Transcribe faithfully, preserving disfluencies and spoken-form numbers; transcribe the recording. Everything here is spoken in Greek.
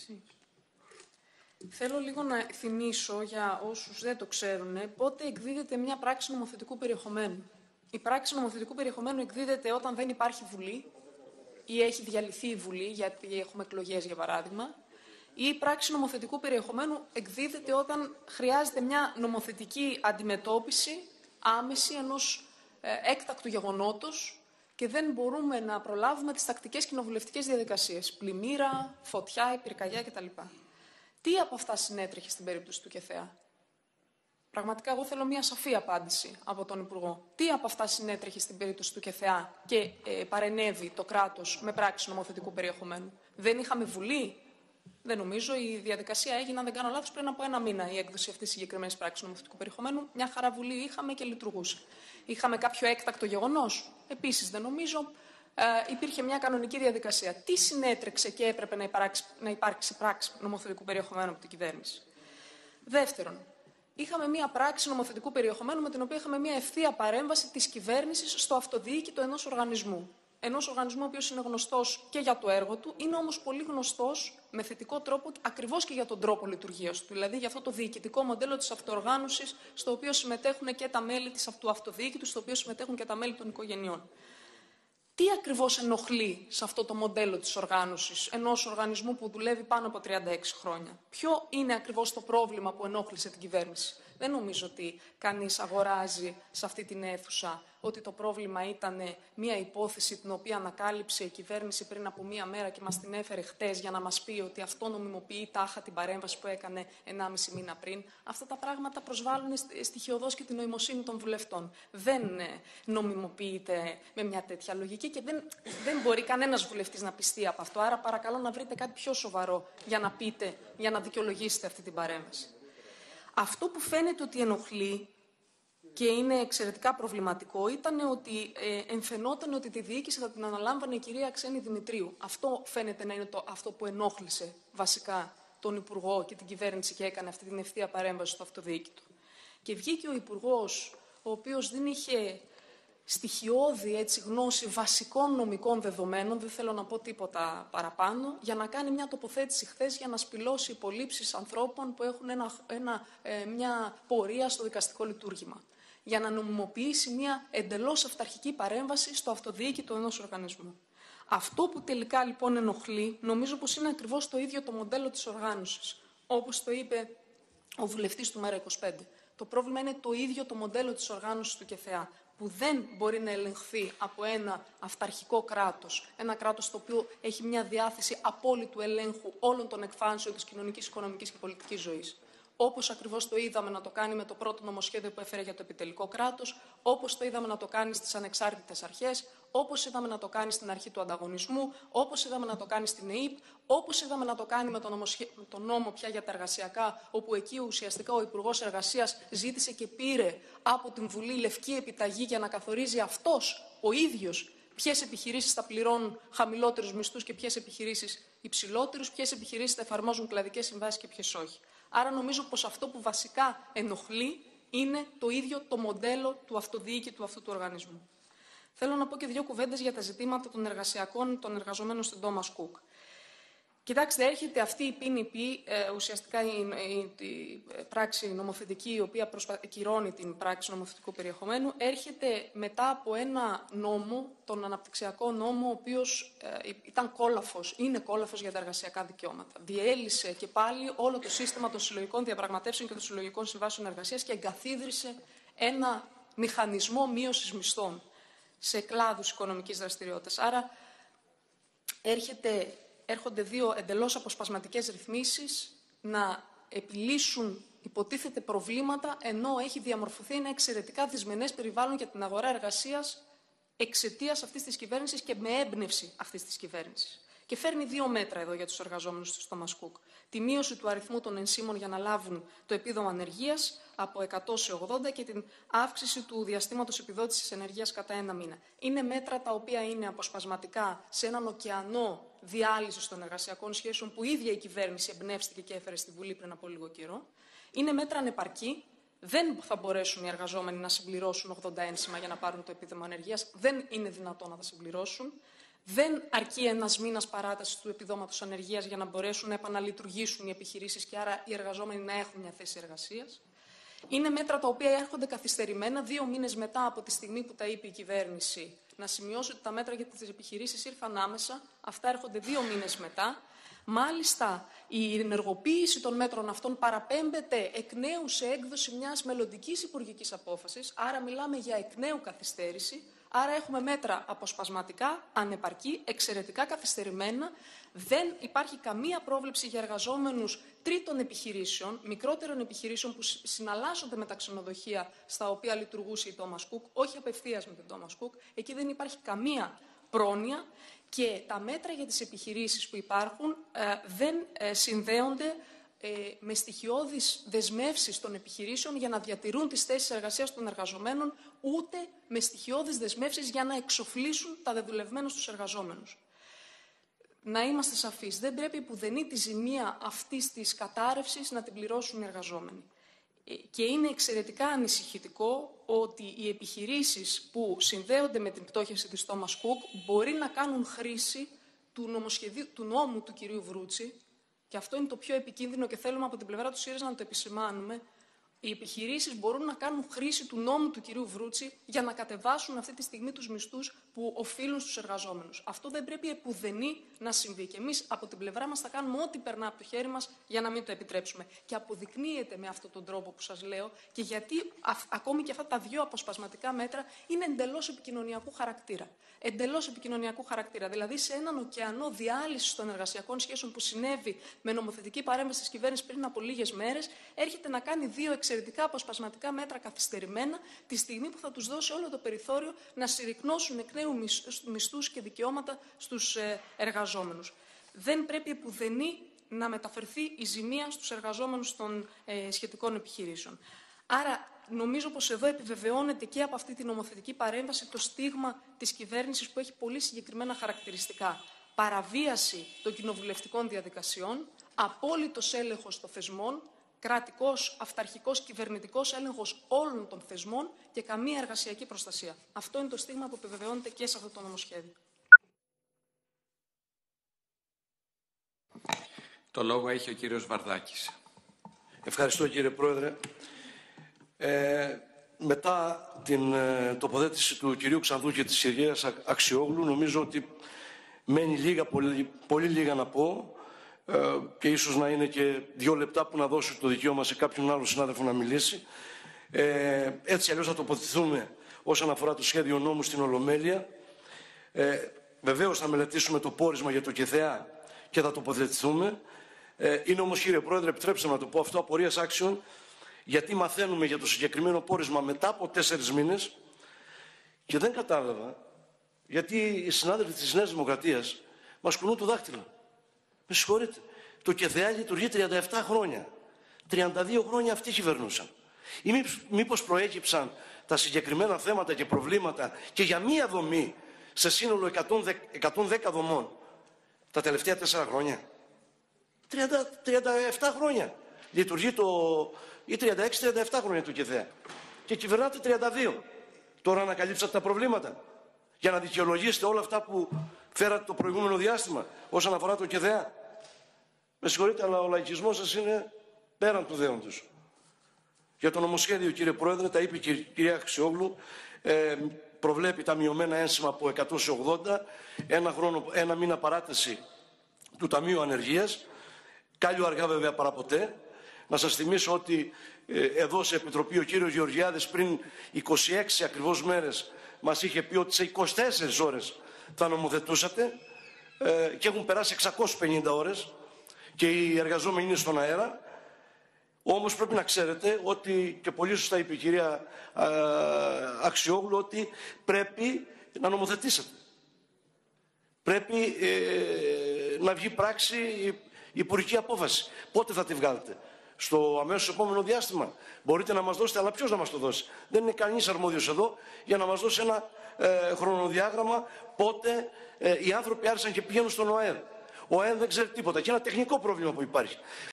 Θέλω λίγο να θυμίσω για όσους δεν το ξέρουν πότε εκδίδεται μια πράξη νομοθετικού περιεχομένου. Η πράξη νομοθετικού περιεχομένου εκδίδεται όταν δεν υπάρχει Βουλή ή έχει διαλυθεί η Βουλή, γιατί έχουμε εκλογές για παράδειγμα, ή η πράξη νομοθετικού περιεχομένου εκδίδεται όταν χρειάζεται μια νομοθετική αντιμετώπιση άμεση ενός ε, έκτακτου γεγονότος και δεν μπορούμε να προλάβουμε τις τακτικές κοινοβουλευτικές διαδικασίες, πλημμύρα, φωτιά, πυρκαγιά κτλ. Τι από αυτά συνέτρεχε στην περίπτωση του ΚΕΘΕΑ? Πραγματικά, εγώ θέλω μια σαφή απάντηση από τον Υπουργό. Τι από αυτά συνέτρεχε στην περίπτωση του ΚΕΘΕΑ και ε, παρενέβη το κράτος με πράξη νομοθετικού περιεχομένου? Δεν είχαμε Βουλή? Δεν νομίζω. Η διαδικασία έγινε, αν δεν κάνω λάθος, πριν από ένα μήνα η έκδοση αυτής της συγκεκριμένης πράξης νομοθετικού περιεχομένου. Μια χαρά Βουλή είχαμε και λειτουργούσε. Είχαμε κάποιο έκτακτο γεγονός? Επίσης δεν νομίζω. Ε, υπήρχε μια κανονική διαδικασία. Τι συνέτρεξε και έπρεπε να υπάρξει, να υπάρξει πράξη νομοθετικού περιεχομένου από την κυβέρνηση? Δεύτερον, είχαμε μια πράξη νομοθετικού περιεχομένου με την οποία είχαμε μια ευθεία παρέμβαση της κυβέρνησης στο αυτοδιοίκητο ενός οργανισμού. Ενός οργανισμού ο οποίος είναι γνωστός και για το έργο του, είναι όμως πολύ γνωστός με θετικό τρόπο ακριβώς και για τον τρόπο λειτουργίας του. Δηλαδή για αυτό το διοικητικό μοντέλο της αυτοοργάνωσης, στο οποίο συμμετέχουν και τα μέλη του αυτοδιοίκητου, στο οποίο συμμετέχουν και τα μέλη των οικογενειών. Τι ακριβώς ενοχλεί σε αυτό το μοντέλο της οργάνωσης ενός οργανισμού που δουλεύει πάνω από τριάντα έξι χρόνια? Ποιο είναι ακριβώς το πρόβλημα που ενόχλησε την κυβέρνηση? Δεν νομίζω ότι κανείς αγοράζει σε αυτή την αίθουσα ότι το πρόβλημα ήταν μια υπόθεση την οποία ανακάλυψε η κυβέρνηση πριν από μία μέρα και μας την έφερε χτες για να μας πει ότι αυτό νομιμοποιεί τάχα την παρέμβαση που έκανε ενάμιση μήνα πριν. Αυτά τα πράγματα προσβάλλουν στοιχειωδώς και την νοημοσύνη των βουλευτών. Δεν νομιμοποιείται με μια τέτοια λογική και δεν, δεν μπορεί κανένας βουλευτής να πιστεί από αυτό. Άρα παρακαλώ να βρείτε κάτι πιο σοβαρό για να πείτε, για να δικαιολογήσετε αυτή την παρέμβαση. Αυτό που φαίνεται ότι ενοχλεί και είναι εξαιρετικά προβληματικό ήταν ότι ε, εμφαινόταν ότι τη διοίκηση θα την αναλάμβανε η κυρία Ξένη Δημητρίου. Αυτό φαίνεται να είναι το, αυτό που ενόχλησε βασικά τον Υπουργό και την κυβέρνηση και έκανε αυτή την ευθεία παρέμβαση στο αυτοδιοίκητο. Και βγήκε ο Υπουργός, ο οποίος δεν είχε στοιχειώδη έτσι, γνώση βασικών νομικών δεδομένων, δεν θέλω να πω τίποτα παραπάνω, για να κάνει μια τοποθέτηση χθες για να σπηλώσει υπολείψεις ανθρώπων που έχουν ένα, ένα, ε, μια πορεία στο δικαστικό λειτουργήμα. Για να νομιμοποιήσει μια εντελώς αυταρχική παρέμβαση στο αυτοδιοίκητο ενός οργανισμού. Αυτό που τελικά λοιπόν ενοχλεί, νομίζω πως είναι ακριβώς το ίδιο το μοντέλο της οργάνωσης. Όπως το είπε ο βουλευτής του Μέρα είκοσι πέντε. Το πρόβλημα είναι το ίδιο το μοντέλο της οργάνωσης του ΚΕΘΕΑ, που δεν μπορεί να ελεγχθεί από ένα αυταρχικό κράτος, ένα κράτος το οποίο έχει μια διάθεση απόλυτου ελέγχου όλων των εκφάνσεων της κοινωνικής, οικονομικής και πολιτικής ζωής. Όπως ακριβώς το είδαμε να το κάνει με το πρώτο νομοσχέδιο που έφερε για το επιτελικό κράτος, όπως το είδαμε να το κάνει στις ανεξάρτητες αρχές, όπως είδαμε να το κάνει στην αρχή του ανταγωνισμού, όπως είδαμε να το κάνει στην ΕΥΠ, όπως είδαμε να το κάνει με τον, νομοσχέ... με τον νόμο πια για τα εργασιακά, όπου εκεί ουσιαστικά ο Υπουργός Εργασίας ζήτησε και πήρε από την Βουλή λευκή επιταγή για να καθορίζει αυτός ο ίδιος ποιες επιχειρήσεις θα πληρώνουν χαμηλότερους μισθούς και ποιες επιχειρήσεις υψηλότερους, ποιες επιχειρήσεις θα εφαρμόζουν κλαδικές συμβάσεις και ποιες όχι. Άρα νομίζω πως αυτό που βασικά ενοχλεί είναι το ίδιο το μοντέλο του αυτοδιοίκητου αυτού του οργανισμού. Θέλω να πω και δύο κουβέντες για τα ζητήματα των εργασιακών των εργαζομένων στην Thomas Cook. Κοιτάξτε, έρχεται αυτή η πι εν πι, ε, ουσιαστικά η, η, η πράξη νομοθετική, η οποία προσπα... κυρώνει την πράξη νομοθετικού περιεχομένου, έρχεται μετά από ένα νόμο, τον αναπτυξιακό νόμο, ο οποίος ε, ήταν κόλαφος, είναι κόλαφος για τα εργασιακά δικαιώματα. Διέλυσε και πάλι όλο το σύστημα των συλλογικών διαπραγματεύσεων και των συλλογικών συμβάσεων εργασίας και εγκαθίδρυσε ένα μηχανισμό μείωσης μισθών σε κλάδους οικονομικής δραστηριότητας. Άρα έρχεται... έρχονται δύο εντελώς αποσπασματικές ρυθμίσεις να επιλύσουν υποτίθεται προβλήματα, ενώ έχει διαμορφωθεί ένα εξαιρετικά δυσμενές περιβάλλον για την αγορά εργασίας εξαιτίας αυτής της κυβέρνησης και με έμπνευση αυτής της κυβέρνησης. Και φέρνει δύο μέτρα εδώ για τους εργαζόμενους του Thomas Cook. Τη μείωση του αριθμού των ενσύμων για να λάβουν το επίδομα ανεργίας από εκατό σε ογδόντα και την αύξηση του διαστήματος επιδότησης ενεργείας κατά ένα μήνα. Είναι μέτρα τα οποία είναι αποσπασματικά σε έναν ωκεανό διάλυσης των εργασιακών σχέσεων που η ίδια η κυβέρνηση εμπνεύστηκε και έφερε στη Βουλή πριν από λίγο καιρό. Είναι μέτρα ανεπαρκή. Δεν θα μπορέσουν οι εργαζόμενοι να συμπληρώσουν ογδόντα ένσημα για να πάρουν το επίδομα ανεργίας. Δεν είναι δυνατόν να τα συμπληρώσουν. Δεν αρκεί ένας μήνας παράταση του επιδόματος ανεργίας για να μπορέσουν να επαναλειτουργήσουν οι επιχειρήσεις και άρα οι εργαζόμενοι να έχουν μια θέση εργασίας. Είναι μέτρα τα οποία έρχονται καθυστερημένα, δύο μήνες μετά από τη στιγμή που τα είπε η κυβέρνηση. Να σημειώσω ότι τα μέτρα για τις επιχειρήσεις ήρθαν άμεσα, αυτά έρχονται δύο μήνες μετά. Μάλιστα, η ενεργοποίηση των μέτρων αυτών παραπέμπεται εκ νέου σε έκδοση μιας μελλοντικής υπουργικής απόφασης, άρα μιλάμε για εκ νέου καθυστέρηση. Άρα έχουμε μέτρα αποσπασματικά, ανεπαρκή, εξαιρετικά καθυστερημένα. Δεν υπάρχει καμία πρόβλεψη για εργαζόμενους τρίτων επιχειρήσεων, μικρότερων επιχειρήσεων που συναλλάσσονται με τα ξενοδοχεία στα οποία λειτουργούσε η Thomas Cook, όχι απευθείας με την Thomas Cook. Εκεί δεν υπάρχει καμία πρόνοια και τα μέτρα για τις επιχειρήσεις που υπάρχουν ε, δεν ε, συνδέονται ε, με στοιχειώδεις δεσμεύσεις των επιχειρήσεων για να διατηρούν τις θέσεις εργασίας των εργαζομένων, ούτε με στοιχειώδεις δεσμεύσεις για να εξοφλήσουν τα δεδουλευμένα στους εργαζόμενους. Να είμαστε σαφείς, δεν πρέπει πουδενή τη ζημία αυτής της κατάρρευσης να την πληρώσουν οι εργαζόμενοι. Και είναι εξαιρετικά ανησυχητικό ότι οι επιχειρήσεις που συνδέονται με την πτώχευση της Thomas Cook μπορεί να κάνουν χρήση του, νομοσχεδίου, του νόμου του κυρίου Βρούτση, και αυτό είναι το πιο επικίνδυνο και θέλουμε από την πλευρά του ΣΥΡΙΖΑ να το επισημάνουμε. Οι επιχειρήσεις μπορούν να κάνουν χρήση του νόμου του κυρίου Βρούτση για να κατεβάσουν αυτή τη στιγμή τους μισθούς που οφείλουν στους εργαζόμενους. Αυτό δεν πρέπει επουδενή να συμβεί. Και εμείς από την πλευρά μας θα κάνουμε ό,τι περνά από το χέρι μας για να μην το επιτρέψουμε. Και αποδεικνύεται με αυτόν τον τρόπο που σας λέω, και γιατί α, ακόμη και αυτά τα δύο αποσπασματικά μέτρα είναι εντελώς επικοινωνιακού χαρακτήρα. Εντελώς επικοινωνιακού χαρακτήρα. Δηλαδή σε έναν ωκεανό διάλυσης των εργασιακών σχέσεων που συνέβη με νομοθετική παρέμβαση της κυβέρνησης πριν από λίγες μέρες, έρχεται να κάνει δύο εξαιρετικά αποσπασματικά μέτρα καθυστερημένα, τη στιγμή που θα τους δώσει όλο το περιθώριο να συρρικνώσουν εκ νέου μισθούς και δικαιώματα στους εργαζόμενους. Δεν πρέπει επουδενή να μεταφερθεί η ζημία στους εργαζόμενους των ε, σχετικών επιχειρήσεων. Άρα, νομίζω πως εδώ επιβεβαιώνεται και από αυτή την νομοθετική παρέμβαση το στίγμα της κυβέρνησης που έχει πολύ συγκεκριμένα χαρακτηριστικά. Παραβίαση των κοινοβουλευτικών διαδικασιών, απόλυτος έλεγχος των θεσμών, κρατικός, αυταρχικός, κυβερνητικός έλεγχος όλων των θεσμών και καμία εργασιακή προστασία. Αυτό είναι το στίγμα που επιβεβαιώνεται και σε αυτό το νομοσχέδιο. Το λόγο έχει ο κύριος Βαρδάκης. Ευχαριστώ, κύριε Πρόεδρε. Ε, μετά την ε, τοποθέτηση του κυρίου Ξανθού και της κυρίας Αξιόγλου, νομίζω ότι μένει λίγα, πολύ, πολύ λίγα να πω ε, και ίσως να είναι και δύο λεπτά που να δώσω το δικαίωμα σε κάποιον άλλο συνάδελφο να μιλήσει. Ε, έτσι αλλιώς θα τοποθετηθούμε όσον αφορά το σχέδιο νόμου στην Ολομέλεια. Ε, βεβαίως θα μελετήσουμε το πόρισμα για το ΚΕΘΕΑ και θα τοποθετηθούμε. Ε, είναι όμως, κύριε Πρόεδρε, επιτρέψτε να το πω αυτό, απορίας άξιων, γιατί μαθαίνουμε για το συγκεκριμένο πόρισμα μετά από τέσσερις μήνες και δεν κατάλαβα γιατί οι συνάδελφοι της Νέας Δημοκρατίας μας κουνούν το δάχτυλο. Με συγχωρείτε. Το ΚΕΘΕΑ λειτουργεί τριάντα επτά χρόνια. τριάντα δύο χρόνια αυτοί κυβερνούσαν. Ή μήπως προέκυψαν τα συγκεκριμένα θέματα και προβλήματα και για μία δομή σε σύνολο εκατόν δέκα δομών τα τελευταία τέσσερα χρόνια. τριάντα επτά χρόνια. Λειτουργεί το... ή τριάντα έξι τριάντα επτά χρόνια το ΚΕΘΕΑ. Και κυβερνάτε τριάντα δύο. Τώρα ανακαλύψατε τα προβλήματα για να δικαιολογήσετε όλα αυτά που φέρατε το προηγούμενο διάστημα όσον αφορά το ΚΕΘΕΑ. Με συγχωρείτε, αλλά ο λαϊκισμός σας είναι πέραν του δέοντος. Για το νομοσχέδιο, κύριε Πρόεδρε, τα είπε η κυρία Αξιόγλου, ε, προβλέπει τα μειωμένα ένσημα από εκατό σε ογδόντα, ένα, χρόνο, ένα μήνα παράταση του Ταμείου Ανεργίας, κάλλιο αργά βέβαια παραποτέ. Να σας θυμίσω ότι ε, εδώ σε Επιτροπή ο κύριος Γεωργιάδης πριν είκοσι έξι ακριβώς μέρες μας είχε πει ότι σε είκοσι τέσσερις ώρες θα νομοθετούσατε ε, και έχουν περάσει εξακόσιες πενήντα ώρες και οι εργαζόμενοι είναι στον αέρα. Όμως πρέπει να ξέρετε ότι, και πολύ σωστά είπε η κυρία α, Αξιόγλου, ότι πρέπει να νομοθετήσετε. Πρέπει ε, να βγει πράξη η υπουργική απόφαση. Πότε θα τη βγάλετε? Στο αμέσως επόμενο διάστημα? Μπορείτε να μας δώσετε, αλλά ποιος να μας το δώσει? Δεν είναι κανείς αρμόδιος εδώ για να μας δώσει ένα ε, χρονοδιάγραμμα πότε ε, οι άνθρωποι άρχισαν και πηγαίνουν στον ΟΑΕΔ. Ο ΟΑΕΔ δεν ξέρει τίποτα και ένα τεχνικό πρόβλημα που υπάρχει.